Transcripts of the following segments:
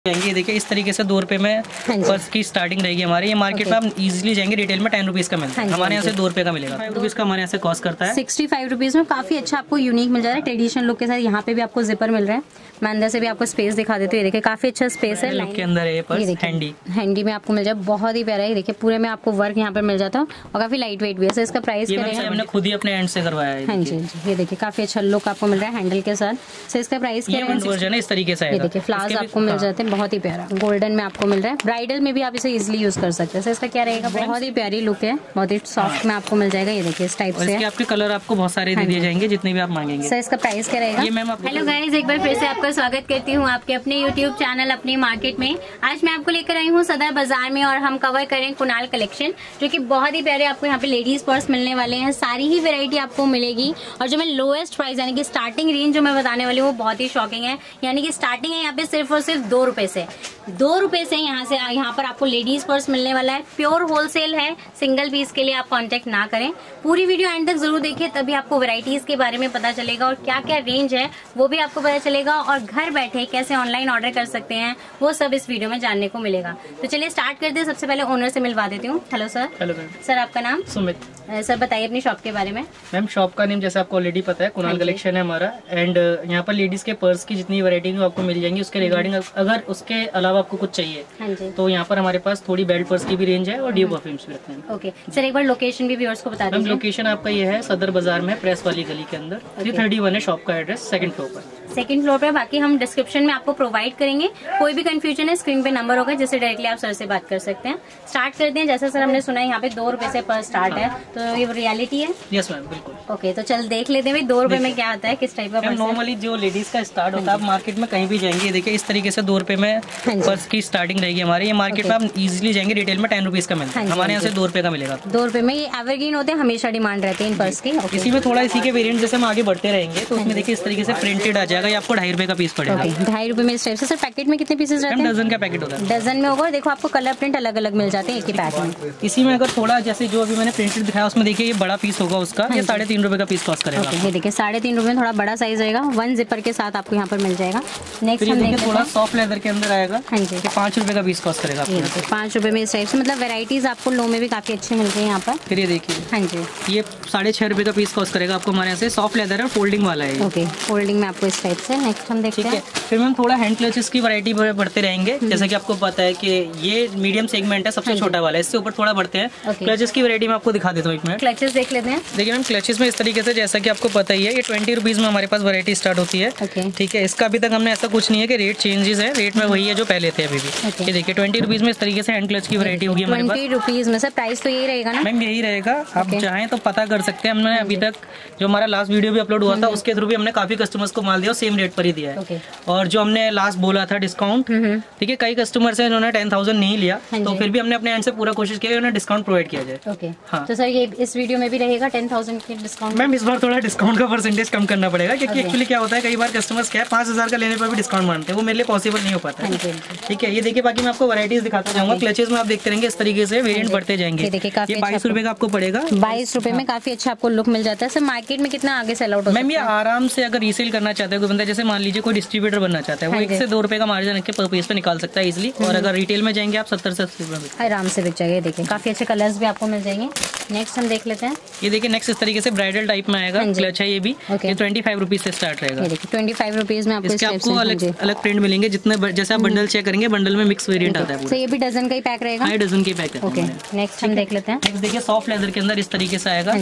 जाएंगे। देखिए इस तरीके से 2 रुपए में पर्स की स्टार्टिंग रहेगी हमारी। ये मार्केट में आप इजीली जाएंगे रिटेल में 10 रुपीज का मिलता है, हमारे यहाँ से 2 रुपए का मिलेगा। 5 रुपीज का हमारे यहाँ से कॉस्ट करता है। 65 रुपीज में काफी अच्छा आपको यूनिक मिल जा रहा है ट्रेडिशनल लुक के साथ। यहाँ पे भी आपको जिपर मिल रहा है। मैं अंदर से भी आपको स्पेस दिखा देती हूँ। देखिए काफी अच्छा स्पेस है। लुक के अंदर है पर्स हैंडी में आपको मिल जाए, बहुत ही प्यारा है। देखिए पूरे में आपको वर्क यहाँ पर मिल जाता है और काफी लाइट वेट भी है। इसका प्राइस क्या है? हमने खुद ही अपने एंड से करवाया है। हाँ जी, ये देखिए काफी अच्छा लुक आपको मिल रहा है हैंडल के साथ। सो इसका प्राइस क्या है? इस तरीके से ये देखिए फ्लावर्स आपको मिल जाते हैं, बहुत ही प्यारा गोल्डन में आपको मिल रहा है। ब्राइडल में भी आप इसे इजीली यूज कर सकते हैं। इसका क्या रहेगा? बहुत ही प्यारी लुक है, बहुत ही सॉफ्ट में आपको मिल जाएगा। ये देखिए इस टाइप से आपके कलर आपको बहुत सारे दे दिए जाएंगे जितने भी आप मांगेंगे। सर इसका प्राइस क्या रहेगा? हेलो गाइस, एक बार फिर से आपका स्वागत करती हूँ आपके अपने यूट्यूब चैनल अपनी मार्केट में। आज मैं आपको लेकर आई हूँ सदर बाजार में और हम कवर करें कुणाल कलेक्शन, जो कि बहुत ही प्यारे आपको यहाँ पे लेडीज पर्स मिलने वाले हैं। सारी ही वैरायटी आपको मिलेगी और जो मैं लोएस्ट प्राइस यानी कि स्टार्टिंग रेंज जो मैं बताने वाली हूँ वो बहुत ही शॉकिंग है। यानी कि स्टार्टिंग है यहाँ पे सिर्फ और सिर्फ 2 रुपए से। 2 रुपए से यहाँ पर आपको लेडीज पर्स मिलने वाला है। प्योर होलसेल है, सिंगल पीस के लिए आप कांटेक्ट ना करें। पूरी वीडियो एंड तक जरूर देखिए, तभी आपको वैरायटीज के बारे में पता चलेगा और क्या क्या रेंज है वो भी आपको पता चलेगा। और घर बैठे कैसे ऑनलाइन ऑर्डर कर सकते हैं वो सब इस वीडियो में जानने को मिलेगा। तो चलिए स्टार्ट करते हैं। सबसे पहले ओनर से मिलवा देती हूँ। Hello sir. हेलो सर, आपका नाम? सुमित। सर बताइए अपनी शॉप के बारे में। मैम शॉप का नेम जैसे आपको ऑलरेडी पता है कुणाल कलेक्शन है हमारा। एंड यहाँ पर लेडीज के पर्स की जितनी वैरायटी है आपको मिल जाएंगी। उसके रिगार्डिंग अगर उसके अलावा आपको कुछ चाहिए तो यहाँ पर हमारे पास थोड़ी बेल्ट पर्स की भी रेंज है और ड्यू परफ्यूम्स भी रखते हैं। ओके सर, एक बार लोकेशन भी व्यूअर्स को बता दीजिए। लोकेशन आपका ये है सदर बाजार में, प्रेस वाली गली के अंदर 331 है शॉप का एड्रेस, 2nd फ्लोर पर। 2nd फ्लोर पे। बाकी हम डिस्क्रिप्शन में आपको प्रोवाइड करेंगे। कोई भी कंफ्यूजन है स्क्रीन पे नंबर होगा जिससे डायरेक्टली आप सर से बात कर सकते हैं। स्टार्ट करते हैं। जैसा सर हमने सुना है यहाँ पे 2 रुपए से पर स्टार्ट है, तो ये रियलिटी है? यस मैम, बिल्कुल। ओके, तो चल देख लेते हैं 2 रुपए में क्या आता है, किस टाइप का। नॉर्मली जो लेडीज का स्टार्ट होता है आप मार्केट में कहीं भी जाएंगे, देखिए इस तरीके से 2 रुपए में पर्स की स्टार्टिंग रहेगी हमारी। ये मार्केट में आप इजीली जाएंगे रिटेल में 10 रुपीज का मिलता है, हमारे यहाँ से 2 रुपए का मिलेगा। 2 रुपए में ये एवरग्रीन होते हैं, हमेशा डिमांड रहती है इन पर्स की। इसी में थोड़ा इसी के वेरिएंट जैसे हम आगे बढ़ते रहेंगे तो उसमें देखिए इस तरीके से प्रिंटेड आ जाएगा। ये आपको 2.5 रुपए का पीस पड़ेगा। 2.5 रुपए में इस टाइप से। सर पैकेट में कितने पीसेस रहते हैं? डजन का पैकेट होता है। डजन में होगा। देखो आपको कलर प्रिंट अलग अलग मिल जाते हैं एक ही पैक में। इसी में अगर थोड़ा जैसे जो अभी मैंने प्रिंटेड दिखाया उसमें देखिए ये बड़ा पीस होगा उसका, ये 3.5 रुपए का पीस कॉस्ट करेगा। ये देखिए 3.5 रुपए में थोड़ा बड़ा साइज रहेगा। 1 जिपर के साथ आपको यहाँ पर मिल जाएगा। नेक्स्ट हम देखिए थोड़ा सॉफ्ट लेदर के अंदर आएगा। हाँ जी, 5 रुपए का पीस कॉस्ट करेगा। 5 रुपए में इस टाइप से। मतलब वेराइटीज आपको लो में भी काफी अच्छी मिल रही है यहाँ पर। फिर ये देखिए, हाँ जी, ये 6.5 रुपए का पीस कॉस्ट करेगा आपको हमारे यहाँ से। सॉफ्ट लेदर है, फोल्डिंग वाला है। ओके, फोल्डिंग में आपको इस टाइप से। नेक्स्ट हम देखते हैं। फिर मैम थोड़ा हैंड क्लचेस की वैरायटी बढ़ते रहेंगे। जैसा कि आपको पता है कि ये मीडियम सेगमेंट है, सबसे छोटा वाला है, इससे ऊपर थोड़ा बढ़ते हैं। क्लचेस की वैरायटी में आपको दिखा देता हूँ, एक मिनट। क्लचेस देख लेते हैं। देखिए मैम क्लचेस में इस तरीके से, जैसा कि आपको पता ही है, ये 20 रुपीज में हमारे पास वैरायटी स्टार्ट होती है। ठीक है, इसका अभी तक हमने ऐसा कुछ नहीं है कि रेट चेंजेस है, रेट में वही है जो पहले थे अभी भी। ये देखिए 20 रुपीज में इस तरीके से हैंड क्लच की वैरायटी होगी हमारे पास। 20 रुपीज में। सर प्राइस तो यही रहेगा ना? मैम यही रहेगा, आप चाहें तो पता कर सकते हैं। हमने अभी तक जो हमारा लास्ट वीडियो भी अपलोड हुआ था उसके थ्रू भी हमने काफी कस्टमर्स को माल दिया और सेम रेट पर ही दिया है। और जो हमने लास्ट बोला था डिस्काउंट, ठीक है, कई कस्टमर्स हैं इन्होंने 10,000 नहीं लिया, तो फिर भी हमने अपने एंड से पूरा कोशिश किया उन्हें डिस्काउंट प्रोवाइड किया जाए। ओके, हाँ। तो सर ये इस वीडियो में भी रहेगा 10,000 की डिस्काउंट? मैम इस बार थोड़ा डिस्काउंट का परसेंटेज कम करना पड़ेगा, क्योंकि एक्चुअली क्या होता है कई बार कस्टमर्स क्या है 5,000 का लेने पर भी डिस्काउंट मांगते हैं, वो मेरे लिए पॉसिबल नहीं हो पाता है। ठीक है, ये देखिए बाकी मैं आपको वैरायटीज दिखाता जाऊंगा। क्लचेस में आप देखते रहेंगे इस तरीके से वेरिएंट बढ़ते जाएंगे। ये 22 रुपए का आपको पड़ेगा। 22 रुपए में काफी अच्छा आपको लुक मिल जाता है। सर मार्केट में कितना आगे सेल आउट होता है? मैम ये आराम से अगर रीसेल करना चाहता है कोई बंदा, जैसे मान लीजिए कोई डिस्ट्रीब्यूटर बनना चाहता है, वो 1 से 2 रुपए का मार्जिन रख के पर पीस पे निकाल सकता है इजिली। और अगर रिटेल में जाएंगे आप 70 से 80 रुपए आराम से बिक जाएगा। देखिए काफी अच्छे कलर्स भी आपको मिल जाएंगे। नेक्स्ट हम देख लेते हैं। ये देखिए नेक्स्ट इस तरीके से ब्राइडल टाइप में आएगा। क्लच है ये भी, 25 रुपीज से स्टार्ट रहेगा। 25 रुपीज में आपको अलग प्रिंट मिलेंगे। जितने जैसे आप बंडल चेक करेंगे, बंडल में मिक्स वेरिएंट आता है। ये भी डजन का ही पैक रहेगा? हाँ, डजन के पैक है। ओके, नेक्स्ट हम देख लेते हैं। नेक्स्ट देखिए सॉफ्ट लेदर के अंदर इस तरीके से आएगा।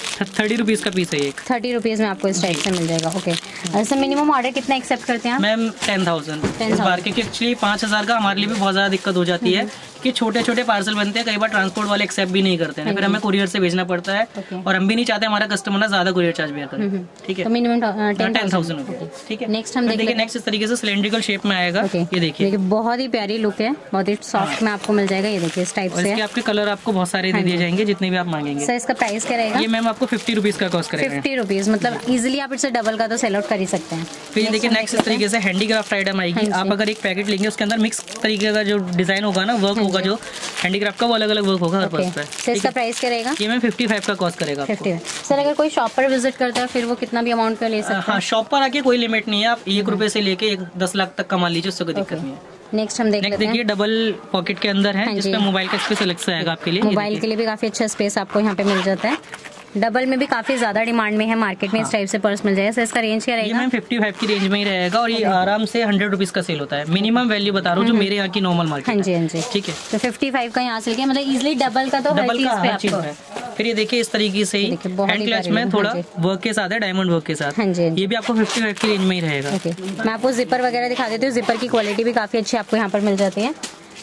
30 रुपीज का पीस है एक। 30 रुपीज में आपको इस टाइप से मिल जाएगा। ओके, सर मिनिमम ऑर्डर कितना एक्सेप्ट करते हैं? मैम 10,000 इस बार, क्योंकि एक्चुअली 5,000 का हमारे लिए भी बहुत ज्यादा दिक्कत हो जाती है कि छोटे छोटे पार्सल बनते हैं, कई बार ट्रांसपोर्ट वाले एक्सेप्ट भी नहीं करते हैं, फिर हमें कुरियर से भेजना पड़ता है। और हम भी नहीं चाहते हमारा कस्टमर ना ज्यादा कुरियर चार्ज बेयर करे। ठीक है, तो मिनिमम 10,000 रुपए। ठीक है, नेक्स्ट हम देखिए। नेक्स्ट इस तरीके से सिलेंड्रिकल शेप में आएगा। ये देखिए बहुत ही प्यारी लुक है, बहुत ही सॉफ्ट में आपको मिल जाएगा। ये देखिए इस टाइप से। आपके कलर आपको बहुत सारे दे दिए जाएंगे जितने भी आप मांगेंगे। सर इसका प्राइस क्या रहेगा? ये मैम आपको 50 रुपीज का कॉस्ट करेगा। 50 रुपीज, मतलब इजिली आप इससे डबल का तो सेल आउट कर ही सकते हैं। फिर देखिए नेक्स्ट इस तरीके से हैंडीक्राफ्ट आइटम आएगी। आप अगर एक पैकेट लेंगे उसके अंदर मिक्स तरीके का जो डिजाइन होगा ना, वर्क होगा जो हैंडीक्राफ्ट का, वो अलग अलग वर्क होगा हर पर्स पे। सर इसका प्राइस क्या रहेगा? ये मैम 55 का कॉस्ट करेगा। 50। सर अगर कोई शॉप पर विजिट करता है फिर वो कितना भी अमाउंट का ले सकता है? हाँ, शॉप पर आके कोई लिमिट नहीं है, आप 1 रुपए से लेके 10 लाख तक का मान लीजिए, उससे कोई दिक्कत नहीं है। नेक्स्ट हम देख लेते हैं। देखिए डबल पॉकेट के अंदर है, हाँ जिसमें मोबाइल का स्पेस अलग से आएगा आपके लिए। मोबाइल के लिए भी काफी अच्छा स्पेस आपको यहाँ पे मिल जाता है। डबल में भी काफी ज्यादा डिमांड में है मार्केट में। इस टाइप से पर्स मिल जाएगा। सर इसका रेंज क्या रहेगा? ये मैम 55 की रेंज में ही रहेगा और ये आराम से 100 रुपीज का सेल होता है। मिनिमम वैल्यू बता रहा हूँ जो मेरे यहाँ की नॉर्मल मार्केट। हाँ जी, हाँ जी, ठीक है। तो 55 का यहाँ से लेके मतलब इजिली डबल का तो डबल का हर चीज है। फिर ये देखिए इस तरीके से ही हैंड क्लच में थोड़ा वर्क के साथ है, डायमंड वर्क के साथ। हाँ जी, ये भी आपको 55 की रेंज में ही रहेगा। ओके, मैं आपको जिपर वगैरह दिखा देती हूँ। जिपर की क्वालिटी भी काफी अच्छी आपको यहाँ पर मिल जाती है।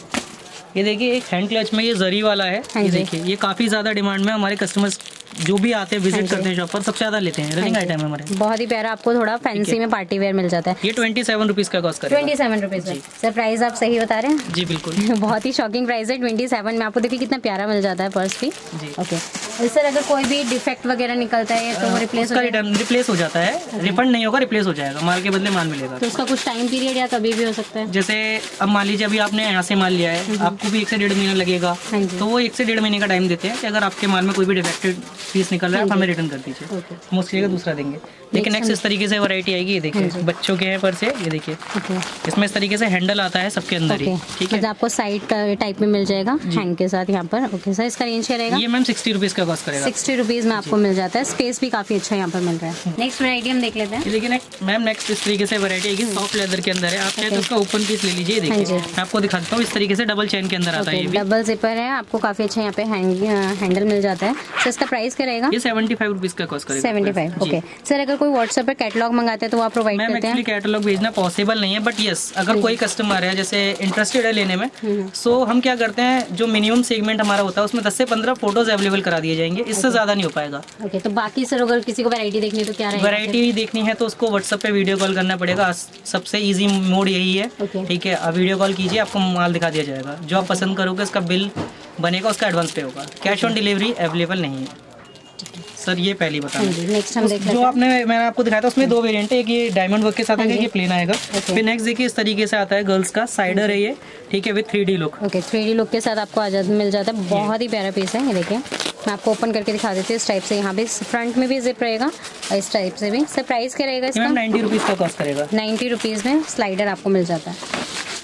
ये देखिए एक हैंड क्लच में ये जरी वाला है। ये देखिए ये काफी ज्यादा डिमांड में, हमारे कस्टमर्स जो भी आते हैं विजिट करते हैं शॉप पर सबसे ज्यादा लेते हैं। रनिंग आइटम है हमारे। बहुत ही प्यारा, आपको थोड़ा फैंसी में पार्टी वेयर मिल जाता है। ये 27 रुपीज का कॉस्ट करेगा। 27 रुपीज। सर प्राइस आप सही बता रहे हैं? जी बिल्कुल। बहुत ही शॉकिंग प्राइस है 27 में। आपको देखिए कितना प्यारा मिल जाता है पर्स भी। जी ओके। सर अगर कोई भी डिफेक्ट वगैरह निकलता है तो वो रिप्लेस हो जाता है। रिफंड नहीं होगा, रिप्लेस हो जाएगा, माल के बदले माल मिलेगा। तो उसका कुछ टाइम पीरियड या कभी भी हो सकता है? जैसे अब मान लीजिए अभी आपने यहाँ से माल लिया है, आपको भी 1 से 1.5 महीना लगेगा, तो वो 1 से 1.5 महीने का टाइम देते हैं कि अगर आपके माल में कोई भी डिफेक्टेड पीस निकल रहा है आप हमें रिटर्न कर दीजिए, हम उसकी जगह दूसरा देंगे। लेकिन नेक्स्ट इस तरीके से वैरायटी आएगी। ये देखिए बच्चों के हैं पर्स है। ये देखिए इसमें इस तरीके से हैंडल आता है सबके अंदर ही। ठीक है, आपको साइड टाइप में मिल जाएगा हैंड के साथ यहाँ पर। ओके सर, इसका रेंज क्या रहेगा? ये मैम 60 रुपीज का कॉस्ट करेगा। 60 रुपीज में आपको मिल जाता है। स्पेस भी काफी अच्छा यहाँ पर मिल रहा है। नेक्स्ट वैरायटी हम देख लेते हैं। लेकिन मैम नेक्स्ट इस तरीके से वैरायटी आएगी सॉफ्ट लेदर के अंदर है। आप चाहे तो उसका ओपन पीस ले लीजिए। देखिए मैं आपको दिखा देता हूँ। इस तरीके से डबल चेन के अंदर आता है। डबल जिपर है, आपको काफी अच्छा यहाँ पे हैंडल मिल जाता है। सर इसका प्राइस क्या रहेगा? ये 75 रुपीज का कॉस्ट करेगा। 75। ओके सर, अगर कोई व्हाट्सएप पे कैटलॉग मंगाते हैं तो आप प्रोवाइड करते हैं? एक्चुअली कैटलॉग भेजना पॉसिबल नहीं है, बट यस अगर कोई कस्टमर है जैसे इंटरेस्टेड है लेने में, सो हम क्या करते हैं जो मिनिमम सेगमेंट हमारा होता है उसमें 10 से 15 फोटोज अवेलेबल करा दिए जाएंगे। इससे ज्यादा नहीं हो पाएगा। ओके, तो बाकी सर अगर किसी को वैरायटी देखनी है तो क्या रहेगा? वैरायटी देखनी है तो उसको व्हाट्सएप पे वीडियो कॉल करना पड़ेगा। सबसे इजी मोड यही है। ठीक है, आप वीडियो कॉल कीजिए, आपको माल दिखा दिया जाएगा। जो आप पसंद करोगे उसका बिल बनेगा, उसका एडवांस पे होगा। कैश ऑन डिलीवरी अवेलेबल नहीं है सर। ये पहली बता नेक्स्ट हम देख जो मैंने आपको दिखाया था उसमें 2 वेरिएंट है। एक ये डायमंड वर्क के साथ है, ये प्लेन आएगा। फिर नेक्स्ट देखिए इस तरीके से आता है गर्ल्स का साइडर है ये। ठीक है, with 3D look. Okay, 3D look के साथ आपको मिल जाता है। बहुत ही प्यारा पीस है। ये देखिए मैं आपको ओपन करके दिखा देती हूँ। इस टाइप से यहाँ पे फ्रंट में भी जिप रहेगा और इस टाइप से भी। सर प्राइस क्या रहेगा इसका? 90 रुपीज का कॉस्ट करेगा। 90 रुपीज में स्लाइडर आपको मिल जाता है।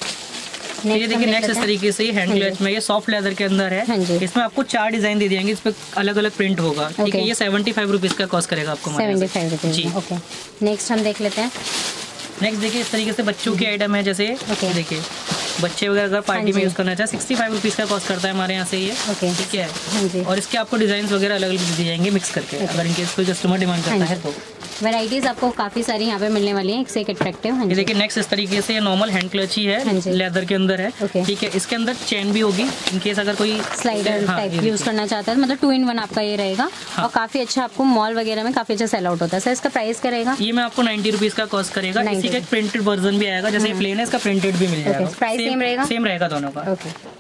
ये देखिए नेक्स्ट इस तरीके से हैंड क्लच में, ये सॉफ्ट लेदर के अंदर है। इसमें आपको 4 डिजाइन दे दिएंगे, इस पे अलग अलग प्रिंट होगा। ठीक है, ये 75 रुपीज का कॉस्ट करेगा आपको। 75 रुपीज। ओके, नेक्स्ट हम देख लेते हैं। नेक्स्ट देखिए इस तरीके से बच्चों की आइटम है। जैसे देखिए बच्चे वगैरह अगर पार्टी में यूज करना चाहे 65 रुपीज का कॉस्ट करता है हमारे यहाँ से ये। ठीक है, और इसके आपको डिजाइन वगैरह अलग अलग दिए जाएंगे मिक्स करके, अगर इनकेस कोई कस्टमर डिमांड करता है तो। वैराइटीज आपको काफी सारी यहाँ पे मिलने वाली हैं, एक से एक अट्रैक्टिव। ये देखिए नेक्स्ट इस तरीके से ये नॉर्मल हैंड क्लच ही है, लेदर के अंदर है। ठीक है, इसके अंदर चेन भी होगी इनकेस अगर कोई स्लाइडर टाइप यूज करना चाहता है। मतलब 2 in 1 आपका ये रहेगा। और काफी अच्छा आपको मॉल वगैरह में काफी अच्छा सेल आउट होता है। सर इसका प्राइस क्या रहेगा? ये मैं आपको 90 रुपीज का कॉस्ट करेगा। इसी का एक प्रिंटेड वर्जन भी आएगा, जैसे प्लेन है इसका प्रिंटेड भी मिल जाएगा। प्राइस सेम रहेगा दोनों का।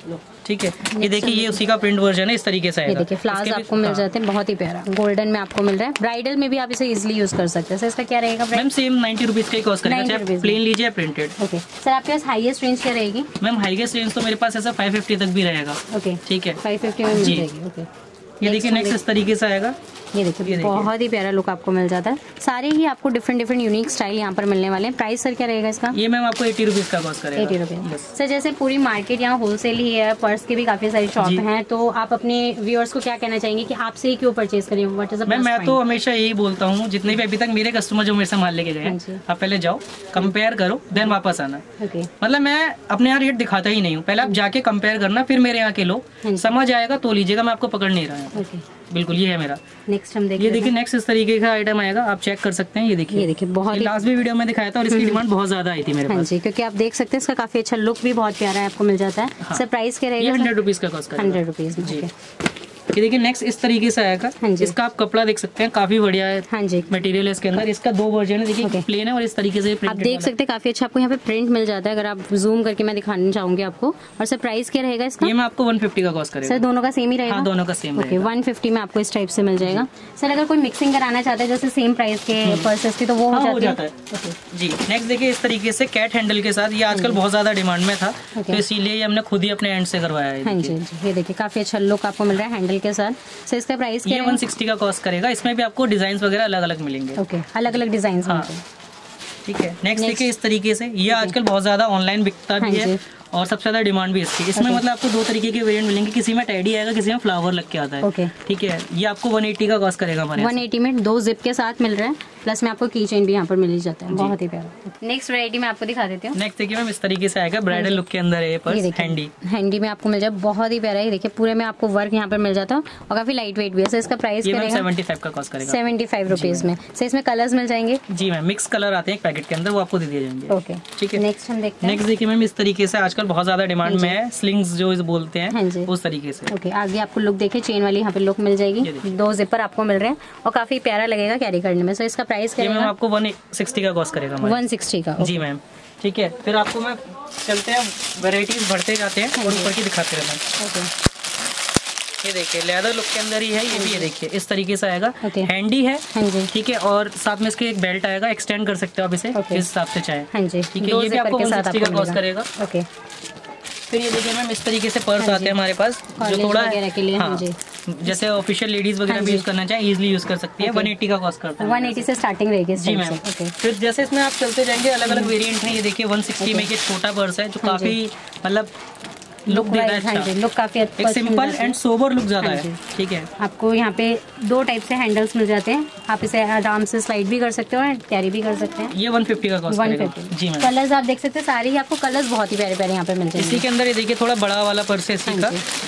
ठीक है, ये देखिए ये उसी का प्रिंट वर्जन है, इस तरीके से आएगा। देखिए फ्लावर्स आपको मिल जाते हैं, बहुत ही प्यारा गोल्डन में आपको मिल रहा है। ब्राइडल में भी आप इसे इजीली यूज कर सकते हैं। सर इसका क्या रहेगा? मैम सेम 90 रुपीज का ही कॉस्ट करेगा, चाहे प्लेन लीजिए प्रिंटेड। ओके सर, आपके पास हाईएस्ट रेंज क्या रहेगी? मैम हाईएस्ट रेंज तो मेरे पास ऐसा 550 तक भी रहेगा। ओके, ठीक है, 550 में मिल जाएगी। ओके, ये देखिए नेक्स्ट इस तरीके से आएगा। ये देखिए बहुत ही प्यारा लुक आपको मिल जाता है। सारे ही आपको डिफरेंट यूनिक स्टाइल यहाँ पर मिलने वाले हैं। प्राइस सर क्या रहेगा इसका? ये मैम आपको 80 रुपीज का कॉस्ट करेगा। 80 रुपीज। सर जैसे पूरी मार्केट यहाँ होलसेल ही है, पर्स की भी काफी सारी शॉप हैं, तो आप अपने व्यूअर्स को क्या कहना चाहेंगे कि आपसे ही क्यों परचेज करें? व्हाट इज द मैं तो हमेशा यही बोलता हूँ, जितने भी अभी तक मेरे कस्टमर जो मेरे से माल लेके गए, आप पहले जाओ कंपेयर करो देन वापस आना। मतलब मैं अपने यहाँ रेट दिखाता ही नहीं हूँ, पहले आप जाके कंपेयर करना फिर मेरे यहाँ के लो, समझ आएगा तो लीजिएगा, मैं आपको पकड़ नहीं रहा हूँ। बिल्कुल ये है मेरा। नेक्स्ट हम ये देखिए नेक्स्ट इस तरीके का आइटम आएगा, आप चेक कर सकते हैं। ये देखिए बहुत लास्ट भी वीडियो में दिखाया था और इसकी डिमांड बहुत ज्यादा आई थी मेरे पास। जी, क्योंकि आप देख सकते हैं इसका काफी अच्छा लुक भी बहुत प्यारा है, आपको मिल जाता है। सर प्राइस क्या रहेगा? 100 रुपीज का कॉस्ट करेगा। 100 रुपीज जी। ये देखिए नेक्स्ट इस तरीके से आएगा। इसका आप कपड़ा देख सकते हैं, काफी बढ़िया है। हाँ जी, मटेरियल है इसके अंदर। इसका 2 वर्जन है, देखिए प्लेन है और इस तरीके से आप देख सकते हैं काफी अच्छा आपको यहाँ पे प्रिंट मिल जाता है। अगर आप जूम करके मैं दिखाना चाहूंगी आपको। और सर प्राइस क्या रहेगा इसका? ये मैं आपको 150 का कॉस्ट करेगा। सर दोनों का सेम ही रहेगा? हाँ, दोनों का सेम रहेगा। 150 में आपको इस टाइप से मिल जाएगा। सर अगर कोई मिक्सिंग कराना चाहता है जैसे सेम प्राइस के पर्सेस की, तो वो हो जाता है जी। नेक्स्ट देखिए इस तरीके से कैट हैंडल के साथ, ये आजकल बहुत ज्यादा डिमांड में था, तो इसीलिए हमने खुद ही अपने एंड से करवाया है। हाँ जी, ये देखिए काफी अच्छा लुक आपको मिल रहा है हैंडल के साथ। सर इसका प्राइस क्या है? 160 का कॉस्ट करेगा। इसमें भी आपको डिजाइन वगैरह अलग अलग मिलेंगे। ओके, अलग अलग डिजाइन। ठीक है। नेक्स्ट देखिए इस तरीके से, ये आजकल बहुत ज्यादा ऑनलाइन बिकता भी है और सबसे ज्यादा डिमांड भी इसकी। इसमें मतलब आपको दो तरीके के वेरिएंट मिलेंगे, किसी में टेडी आएगा, किसी में फ्लावर लग के आता है। ठीक है, ये आपको 180 का कॉस्ट करेगा हमारे 180 में 2 जिप के साथ मिल रहा है, प्लस में आपको की चेन भी यहाँ पर मिल ही जाता है, बहुत ही प्यारा। नेक्स्ट वैरायटी में आपको दिखा देती हूँ। नेक्स्ट देखिए मैम इस तरीके से आएगा, ब्राइडल लुक के अंदर है पर्स, हैंडी में आपको मिल जाए, बहुत ही प्यारा है। देखिए पूरे में आपको वर्क यहाँ पर मिल जाता है और काफी लाइट वेट भी है। इसका प्राइस 75 का कॉस्ट करेगा, 75 रुपीज में। सो इसमें कलर्स मिल जाएंगे जी मैम, मिक्स कलर आते हैं एक पैकेट के अंदर, वो आपको दे दिए जाएंगे। ओके ठीक है। नेक्स्ट हम देखते हैं। नेक्स्ट देखिए मैम इस तरीके से आजकल बहुत ज्यादा डिमांड में है, स्लिंग्स जो बोलते हैं उस तरीके से। ओके आगे आपको लुक देखिए, चेन वाली यहाँ पे लुक मिल जाएगी, 2 जिपर आपको मिल रहे हैं और काफी प्यारा लगेगा कैरी करने में। सो इसका प्राइस क्या है? आपको 160 का कॉस्ट करेगा। 160 का जी मैम। ठीक है, फिर आपको मैं चलते हैं वैरायटीज बढ़ते जाते हैं और ऊपर की दिखाते रहते हैं। ओके ये देखिए लेदर लुक के अंदर ही है ये भी, ये देखिए इस तरीके से आएगा, हैंडी है। ठीक है, और साथ में इसके एक बेल्ट आएगा, एक्सटेंड कर सकते हो आप इसे जिस हिसाब से चाहे। ठीक है, ये भी आपको 160 का कॉस्ट करेगा। ओके फिर ये देखिए मैम इस तरीके से पर्स आते हैं हमारे पास, जो थोड़ा हाँ, जैसे ऑफिशियल लेडीज वगैरह भी यूज करना चाहे इजीली यूज कर सकती है। 180 का कॉस्ट करता है, 180 से स्टार्टिंग रहेगी। जी मैम। फिर जैसे इसमें आप चलते जाएंगे अलग अलग वेरिएंट है। ये देखिए 160 में एक छोटा पर्स है जो काफी मतलब लुक देता है, अच्छा लुक काफी एक सिंपल एंड सोबर लुक ज्यादा है। ठीक है, आपको यहाँ पे 2 टाइप से हैंडल्स मिल जाते हैं, आप इसे आराम से स्लाइड भी कर सकते हो और कैरी भी कर सकते हैं। ये 150 का कॉस्ट करेगा। जी मैम। कलर्स आप देख सकते हैं, सारे ही आपको कलर्स बहुत ही प्यारे प्यारे यहाँ पे मिल जाएंगे। इसी के अंदर ये देखिए थोड़ा बड़ा वाला पर्स है इसी का,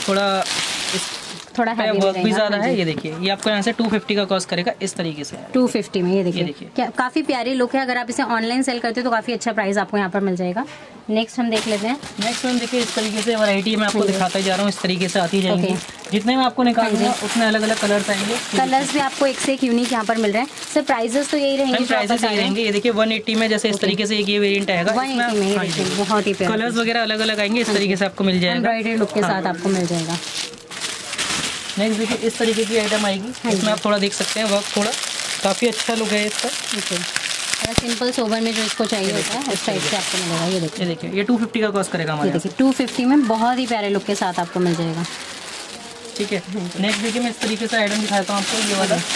थोड़ा वर्क भी ज्यादा है। ये देखिए ये आपको यहाँ से 250 का कॉस्ट करेगा इस तरीके से। 250 में ये देखिए क्या काफी प्यारी लुक है। अगर आप इसे ऑनलाइन सेल करते हो तो काफी अच्छा प्राइस आपको यहाँ पर मिल जाएगा। नेक्स्ट हम देख लेते हैं। नेक्स्ट हम देखिए इस तरीके से वैरायटी मैं आपको दिखाता जा रहा हूँ, इस तरीके से आती जाएंगी। जितने में आपको निकालूंगा उतने अलग अलग कलर्स आएंगे। कलर्स भी आपको एक से एक यूनिक यहाँ पर मिल रहे हैं। सर प्राइसेस तो यही रहेंगे? प्राइसेस यही रहेंगे। ये देखिए 180 में जैसे इस तरीके से एक ये वेरिएंट आएगा, 180 में बहुत ही प्यारा। कलर्स वगैरह अलग अलग आएंगे, इस तरीके से आपको मिल जाएगा, एम्ब्रॉयडरी लुक के साथ आपको मिल जाएगा। नेक्स्ट देखिए इस तरीके की आइटम आएगी, इसमें आप थोड़ा देख सकते हैं वर्क थोड़ा काफी अच्छा लुक है इसका। सिंपल सोबर में जो इसको चाहिए होता है उस टाइप से आपको मिलेगा। ये देखिए ये 250 का कॉस्ट करेगा हमारे। देखिए 250 में बहुत ही प्यारे लुक के साथ आपको मिल जाएगा। ठीक है, नेक्स्ट देखिए मैं इस तरीके से आइटम दिखाता हूँ आपको, ये वाला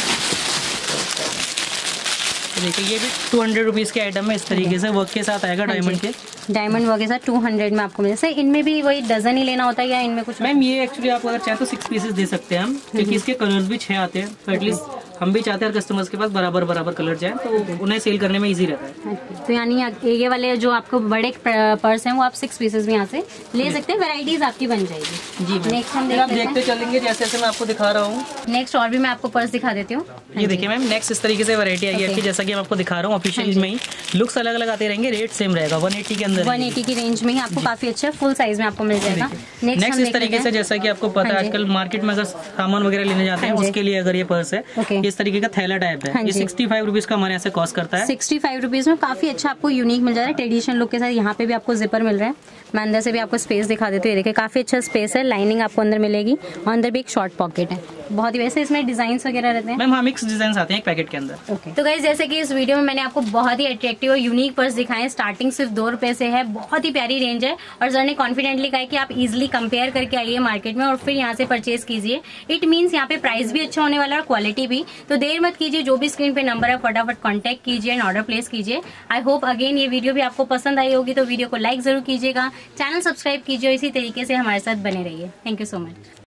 देखिए ये भी 200 रुपीज़ के आइटम है, इस तरीके से वर्क के साथ आएगा, डायमंड के डायमंड वर्क के साथ 200 में आपको मिल जाए। इनमें भी वही डजन ही लेना होता है या इनमें कुछ? मैम ये एक्चुअली आप अगर चाहे तो 6 पीसेस दे सकते हैं हम, क्योंकि इसके कलर्स भी 6 आते हैं, तो एटलीस्ट हम भी चाहते हैं कस्टमर्स के पास बराबर कलर जाए तो उन्हें सेल करने में इजी रहता है। तो यानी ये वाले जो आपको बड़े पर्स हैं वो आप 6 पीसेस भी यहाँ से ले सकते हैं, वैरायटीज आपकी बन जाएगी। जी नेक्स्ट हम देखते चलेंगे जैसे जैसे मैं आपको दिखा रहा हूँ। नेक्स्ट और भी मैं आपको पर्स दिखा देती हूँ। ये देखिए मैम नेक्स्ट इस तरीके से वैरायटी आएगी आपकी, जैसा कि मैं आपको दिखा रहा हूँ ऑफिशियल में ही लुक्स अलग अलग आते रहेंगे, रेट सेम रहेगा 180 के अंदर, 180 की रेंज में ही आपको काफी अच्छा फुल साइज में आपको मिल जाएगा। नेक्स्ट इस तरीके से जैसा कि आपको पता है आजकल मार्केट में अगर सामान वगैरह लेने जाते हैं उसके लिए अगर ये पर्स है, इस तरीके का थैला टाइप है, ये 65 रुपीज का हमारे यहाँ से कॉस्ट करता है। 65 रुपीज में काफी अच्छा आपको यूनिक मिल जा रहा है, ट्रेडिशनल लुक के साथ। यहाँ पे भी आपको जिपर मिल रहा है, मैं अंदर से भी आपको स्पेस दिखा देती हूँ। देखिए काफी अच्छा स्पेस है, लाइनिंग आपको अंदर मिलेगी और अंदर भी एक शॉर्ट पॉकेट है, बहुत ही वैसे इसमें डिजाइन वगैरह रहते हैं। मैम हाँ मिक्स डिजाइन आते हैं एक पैकेट के अंदर। तो गाइस जैसे कि इस वीडियो में मैंने आपको बहुत ही अट्रैक्टिव और यूनिक पर्स दिखाए, स्टार्टिंग सिर्फ 2 रुपए से है, बहुत ही प्यारी रेंज है और सर ने कॉन्फिडेंटली कहा कि आप इजिली कंपेयर करके आइए मार्केट में और फिर यहाँ से परचेज कीजिए। इट मीन्स यहाँ पे प्राइस भी अच्छा होने वाला है और क्वालिटी भी। तो देर मत कीजिए, जो भी स्क्रीन पे नंबर है फटाफट कॉन्टेक्ट कीजिए एंड ऑर्डर प्लेस कीजिए। आई होप अगेन ये वीडियो भी आपको पसंद आई होगी, तो वीडियो को लाइक जरूर कीजिएगा, चैनल सब्सक्राइब कीजिए, इसी तरीके से हमारे साथ बने रहिए। Thank you so much.